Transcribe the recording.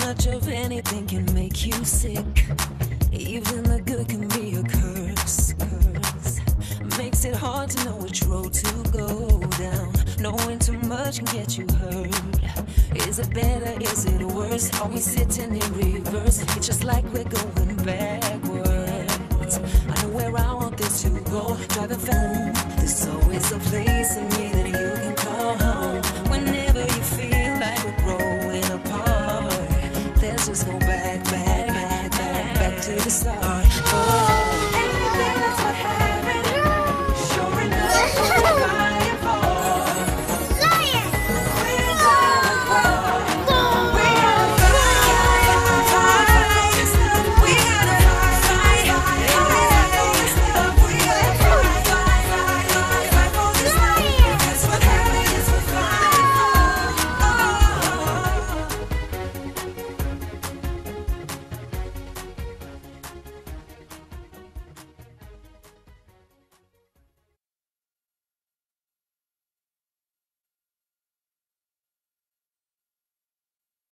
much of anything can make you sick. Even the good can be a curse. Makes it hard to know which road to go down. Knowing too much can get you hurt. Is it better? Is it worse? Are we sitting in reverse? It's just like we're going backwards. I know where I want this to go. Driving home. There's always a place in me